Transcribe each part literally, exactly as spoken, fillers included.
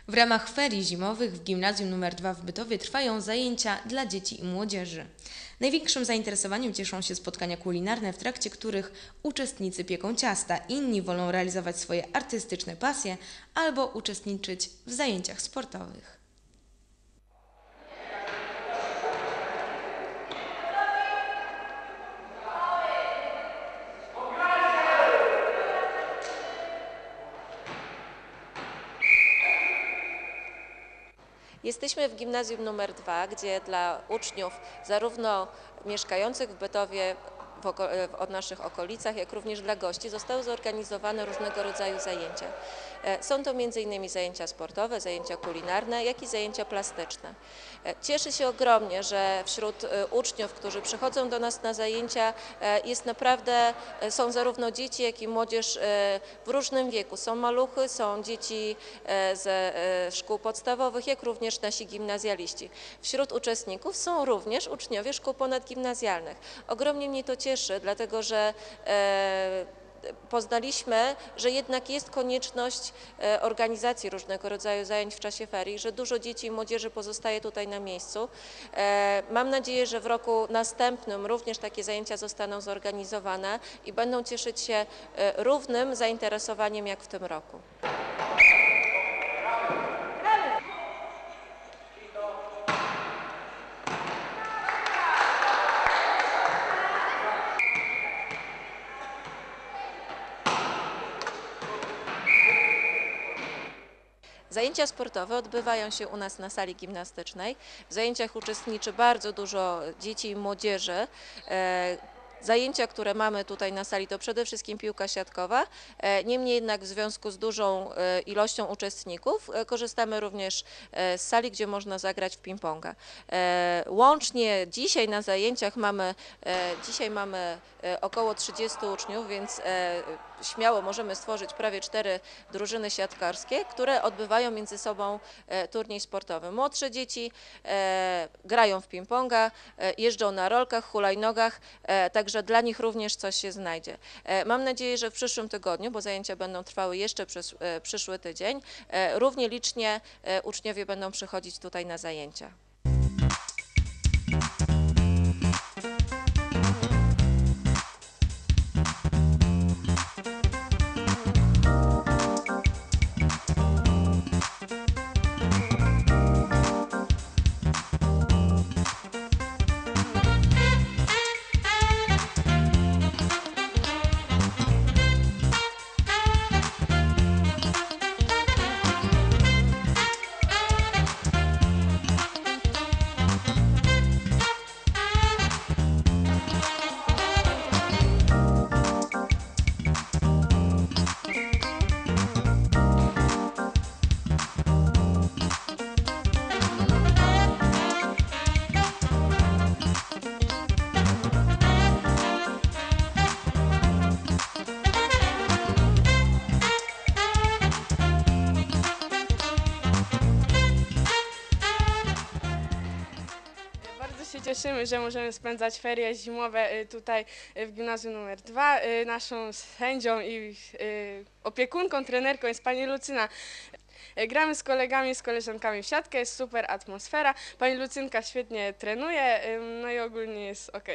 W ramach ferii zimowych w Gimnazjum numer dwa w Bytowie trwają zajęcia dla dzieci i młodzieży. Największym zainteresowaniem cieszą się spotkania kulinarne, w trakcie których uczestnicy pieką ciasta, inni wolą realizować swoje artystyczne pasje albo uczestniczyć w zajęciach sportowych. Jesteśmy w Gimnazjum numer dwa, gdzie dla uczniów zarówno mieszkających w Bytowie, w oko od naszych okolicach, jak również dla gości zostały zorganizowane różnego rodzaju zajęcia. Są to między innymi zajęcia sportowe, zajęcia kulinarne, jak i zajęcia plastyczne. Cieszę się ogromnie, że wśród uczniów, którzy przychodzą do nas na zajęcia, jest naprawdę, są zarówno dzieci, jak i młodzież w różnym wieku. Są maluchy, są dzieci ze szkół podstawowych, jak również nasi gimnazjaliści. Wśród uczestników są również uczniowie szkół ponadgimnazjalnych. Ogromnie mnie to cieszy, dlatego że poznaliśmy, że jednak jest konieczność organizacji różnego rodzaju zajęć w czasie ferii, że dużo dzieci i młodzieży pozostaje tutaj na miejscu. Mam nadzieję, że w roku następnym również takie zajęcia zostaną zorganizowane i będą cieszyć się równym zainteresowaniem jak w tym roku. Zajęcia sportowe odbywają się u nas na sali gimnastycznej. W zajęciach uczestniczy bardzo dużo dzieci i młodzieży. Zajęcia, które mamy tutaj na sali, to przede wszystkim piłka siatkowa, niemniej jednak w związku z dużą ilością uczestników korzystamy również z sali, gdzie można zagrać w ping-ponga. Łącznie dzisiaj na zajęciach mamy, dzisiaj mamy około trzydziestu uczniów, więc śmiało możemy stworzyć prawie cztery drużyny siatkarskie, które odbywają między sobą turniej sportowy. Młodsze dzieci grają w ping-ponga, jeżdżą na rolkach, hulajnogach, także dla nich również coś się znajdzie. Mam nadzieję, że w przyszłym tygodniu, bo zajęcia będą trwały jeszcze przez przyszły tydzień, równie licznie uczniowie będą przychodzić tutaj na zajęcia. Cieszymy, że możemy spędzać ferie zimowe tutaj w Gimnazjum numer dwa. Naszą sędzią i opiekunką, trenerką jest pani Lucyna. Gramy z kolegami, z koleżankami w siatkę, jest super atmosfera. Pani Lucynka świetnie trenuje, no i ogólnie jest ok.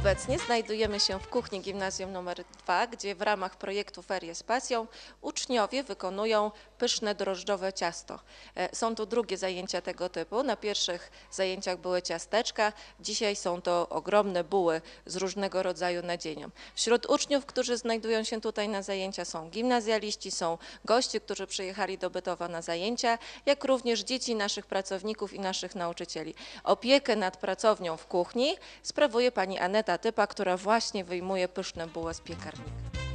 Obecnie znajdujemy się w kuchni gimnazjum numer dwa, gdzie w ramach projektu Ferie z pasją uczniowie wykonują pyszne drożdżowe ciasto. E, Są to drugie zajęcia tego typu. Na pierwszych zajęciach były ciasteczka, dzisiaj są to ogromne buły z różnego rodzaju nadzieniem. Wśród uczniów, którzy znajdują się tutaj na zajęcia, są gimnazjaliści, są goście, którzy przyjechali do Bytowa na zajęcia, jak również dzieci naszych pracowników i naszych nauczycieli. Opiekę nad pracownią w kuchni sprawuje pani Aneta Typa, która właśnie wyjmuje pyszne buły z piekarnika.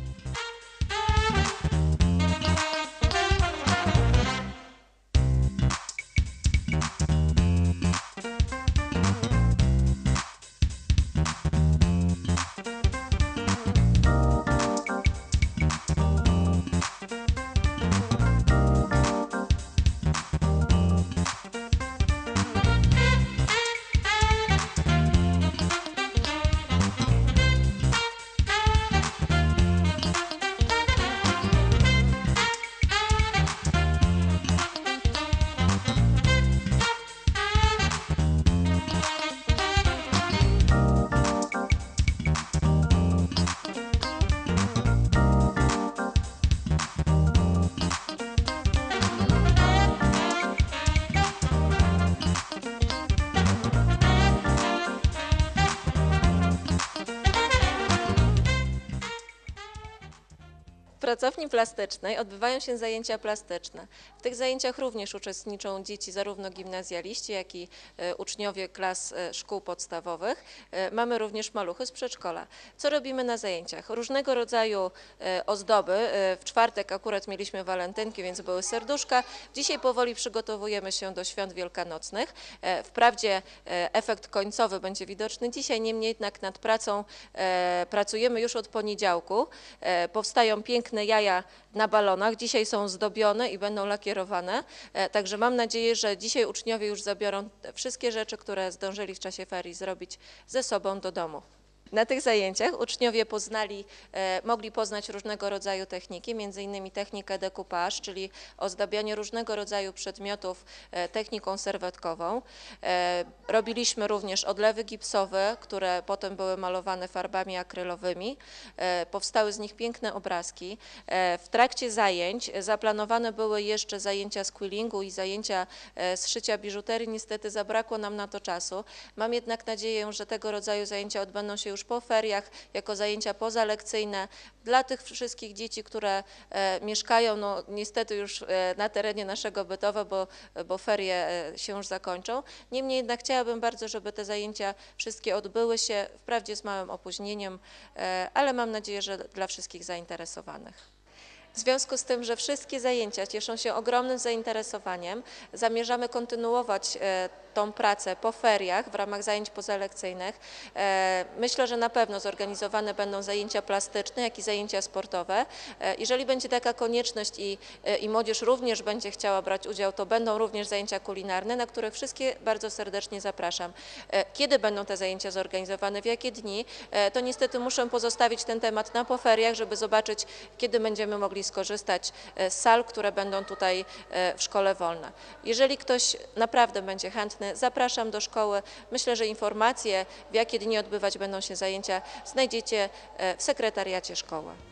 W pracowni plastycznej odbywają się zajęcia plastyczne. W tych zajęciach również uczestniczą dzieci, zarówno gimnazjaliści, jak i e, uczniowie klas e, szkół podstawowych. E, Mamy również maluchy z przedszkola. Co robimy na zajęciach? Różnego rodzaju e, ozdoby. E, W czwartek akurat mieliśmy walentynki, więc były serduszka. Dzisiaj powoli przygotowujemy się do świąt wielkanocnych. E, Wprawdzie e, efekt końcowy będzie widoczny dzisiaj, niemniej jednak nad pracą e, pracujemy już od poniedziałku. E, Powstają piękne jaja na balonach. Dzisiaj są zdobione i będą lakierowane. E, Także mam nadzieję, że dzisiaj uczniowie już zabiorą te wszystkie rzeczy, które zdążyli w czasie ferii zrobić ze sobą do domu. Na tych zajęciach uczniowie poznali, e, mogli poznać różnego rodzaju techniki, między innymi technikę decoupage, czyli ozdabianie różnego rodzaju przedmiotów e, techniką serwetkową. E, robiliśmy również odlewy gipsowe, które potem były malowane farbami akrylowymi. E, powstały z nich piękne obrazki. E, w trakcie zajęć zaplanowane były jeszcze zajęcia z quillingu i zajęcia e, z szycia biżuterii. Niestety zabrakło nam na to czasu. Mam jednak nadzieję, że tego rodzaju zajęcia odbędą się już po feriach, jako zajęcia pozalekcyjne dla tych wszystkich dzieci, które e, mieszkają no, niestety już e, na terenie naszego Bytowa, bo, bo ferie e, się już zakończą. Niemniej jednak chciałabym bardzo, żeby te zajęcia wszystkie odbyły się, wprawdzie z małym opóźnieniem, e, ale mam nadzieję, że dla wszystkich zainteresowanych. W związku z tym, że wszystkie zajęcia cieszą się ogromnym zainteresowaniem, zamierzamy kontynuować e, tą pracę po feriach w ramach zajęć pozalekcyjnych. E, Myślę, że na pewno zorganizowane będą zajęcia plastyczne, jak i zajęcia sportowe. E, Jeżeli będzie taka konieczność i, e, i młodzież również będzie chciała brać udział, to będą również zajęcia kulinarne, na które wszystkie bardzo serdecznie zapraszam. E, Kiedy będą te zajęcia zorganizowane, w jakie dni, e, to niestety muszę pozostawić ten temat na po feriach, żeby zobaczyć, kiedy będziemy mogli skorzystać z sal, które będą tutaj w szkole wolne. Jeżeli ktoś naprawdę będzie chętny, zapraszam do szkoły. Myślę, że informacje, w jakie dni odbywać będą się zajęcia, znajdziecie w sekretariacie szkoły.